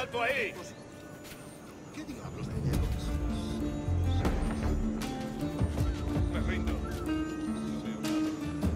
¡Quieto ahí! ¿Qué diablos te llevas? Me rindo. No veo nada.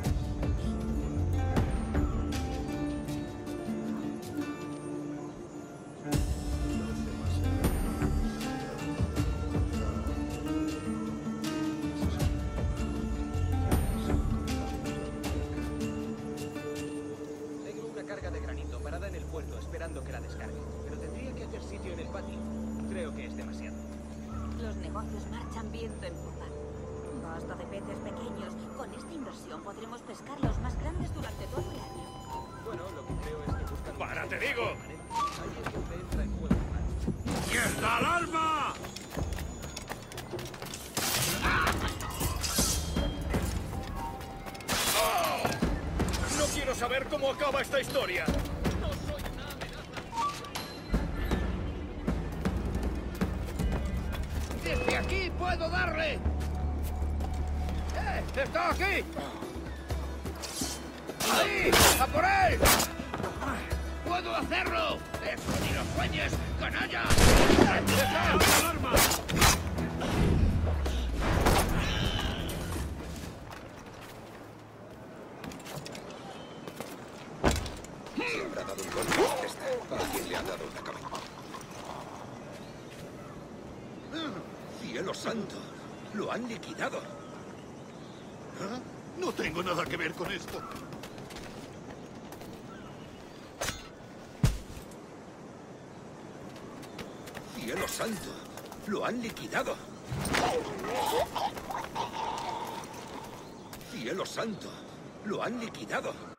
Tengo una carga de granito parada en el puerto esperando que la descargue. Pero tendría que hacer sitio en el patio. Creo que es demasiado. Los negocios marchan viento en popa. Basta de peces pequeños. Con esta inversión podremos pescar los más grandes durante todo el año. Bueno, lo que creo es que buscan... ¡Para, te digo! Ahí es donde entra en juego. ¡Mierda al alma! ¡Oh! No quiero saber cómo acaba esta historia. No soy una amenaza. ¡Desde aquí puedo darle! ¡Está aquí! ¡Ahí! ¡A por él! ¡Puedo hacerlo! ¡Eso ni lo sueñes, canalla! ¡Alarma! Se habrá dado un golpe de testa. Alguien le ha dado una cabeza. ¡Cielo santo! ¡Lo han liquidado! ¿Ah? No tengo nada que ver con esto. ¡Cielo santo! ¡Lo han liquidado! ¡Cielo santo! ¡Lo han liquidado!